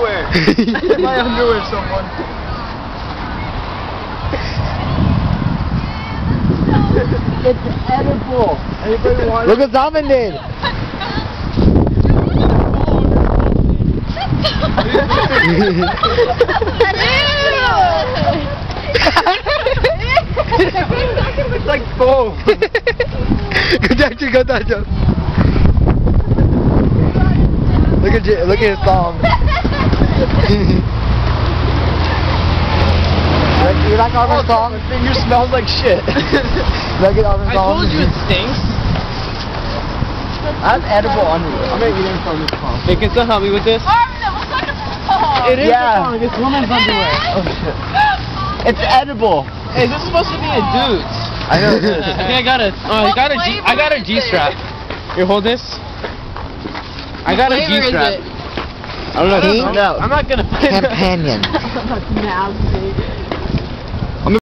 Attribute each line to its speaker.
Speaker 1: underwear. My underwear, someone. It's edible. Anybody want it?
Speaker 2: Look what Zaven did.
Speaker 1: It's like foam.
Speaker 2: Go touch it, go touch it. Look at his thumb. You like Arvin's thumb?
Speaker 1: My finger smells like shit.
Speaker 2: Look at Arvin's thumb.
Speaker 1: I told you it stinks. I have edible underwear. I'm gonna eat it from this palm. Hey, can someone help me with this?
Speaker 3: Arvin, what's on the
Speaker 1: It is a tongue. It's woman's underwear. Oh shit. It's edible. Hey, this is supposed to be a dude's. I know it is. I think I got a. I got a G-strap. Here, hold this. I got a G-strap. I don't know.
Speaker 2: No.
Speaker 1: I'm not gonna.
Speaker 2: Companion.
Speaker 3: Nasty.